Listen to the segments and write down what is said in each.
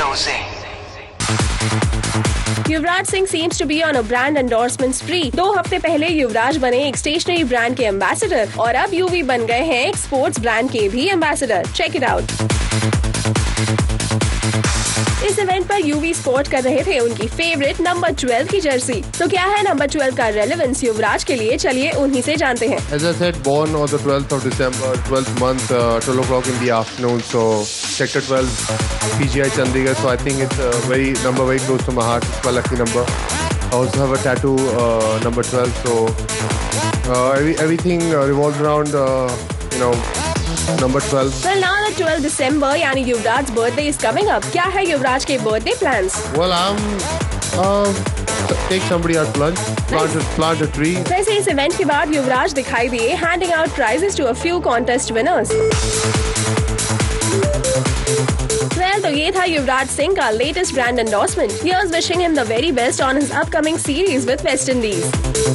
Music. Yuvraj Singh seems to be on a brand endorsement spree। 2 हफ्ते पहले युवराज बने एक स्टेशनरी ब्रांड के एम्बेसडर और अब यूवी बन गए हैं एक स्पोर्ट्स ब्रांड के भी एम्बेसडर। Check it out. इस इवेंट पर यूवी स्पोर्ट कर रहे थे उनकी फेवरेट नंबर 12 की जर्सी। तो क्या है नंबर 12 का रेलेवेंस युवराज के लिए, चलिए उन्हीं से जानते हैं। As I said, born on the 12th of December, 12th month, 12 o'clock in the afternoon. So Sector 12, PGI Chandigarh. So I think it's a number very close to my heart. It's my lucky number. I also have a tattoo, number 12. So everything revolves around, number 12. Well, now that 12 December, यानी Yuvraj birthday is coming up. क्या है युवराज के birthday plans? Well, take somebody out to lunch, plant a tree. वैसे इस event के बाद युवराज दिखाई दिए handing out prizes to a few contest winners. Well, तो ये था युवराज सिंह का latest brand endorsement. Here's wishing him the very best on his upcoming series with West Indies.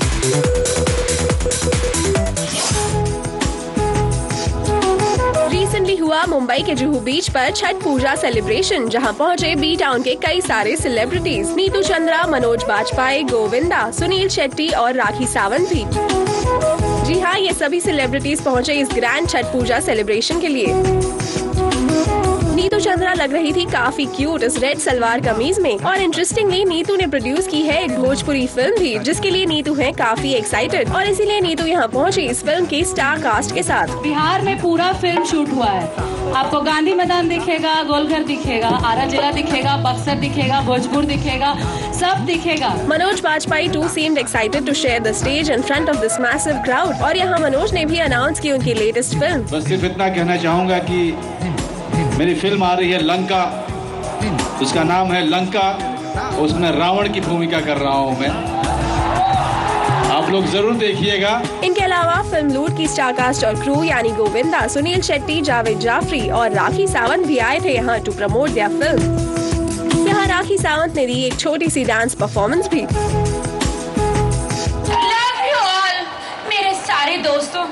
Recently हुआ मुंबई के जुहू बीच पर छठ पूजा सेलिब्रेशन, जहां पहुंचे बी टाउन के कई सारे सेलिब्रिटीज। नीतू चंद्रा, मनोज बाजपेयी, गोविंदा, सुनील शेट्टी और राखी सावंत भी। जी हाँ, ये सभी सेलिब्रिटीज पहुंचे इस ग्रैंड छठ पूजा सेलिब्रेशन के लिए। नीतू चंद्रा लग रही थी काफी क्यूट इस रेड सलवार कमीज में, और इंटरेस्टिंगली नीतू ने प्रोड्यूस की है एक भोजपुरी फिल्म भी, जिसके लिए नीतू है काफी एक्साइटेड, और इसीलिए नीतू यहाँ पहुँची इस फिल्म की स्टार कास्ट के साथ। बिहार में पूरा फिल्म शूट हुआ है। आपको गांधी मैदान दिखेगा, गोलघर दिखेगा, आरा जिला दिखेगा, बक्सर दिखेगा, भोजपुर दिखेगा, सब दिखेगा। Manoj Bajpayee too seemed excited to share the stage in front of this massive crowd, और यहाँ मनोज ने भी अनाउंस की उनकी लेटेस्ट फिल्म। बस सिर्फ इतना कहना चाहूँगा कि मेरी फिल्म आ रही है लंका, उसका नाम है लंका, उसमें रावण की भूमिका कर रहा हूँ मैं, आप लोग जरूर देखिएगा। इनके अलावा फिल्म लूट की स्टार कास्ट और क्रू यानी गोविंदा, सुनील शेट्टी, जावेद जाफरी और राखी सावंत भी आए थे यहाँ टू प्रमोट देयर फिल्म। यहाँ राखी सावंत ने दी एक छोटी सी डांस परफॉर्मेंस भी। लव यू ऑल मेरे सारे दोस्तों।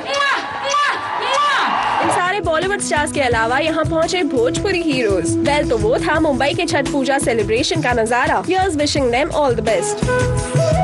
इन सारे बॉलीवुड स्टार्स के अलावा यहाँ पहुँचे भोजपुरी हीरोज। वेल, तो वो था मुंबई के छठ पूजा सेलिब्रेशन का नजारा। Here's wishing them all the best.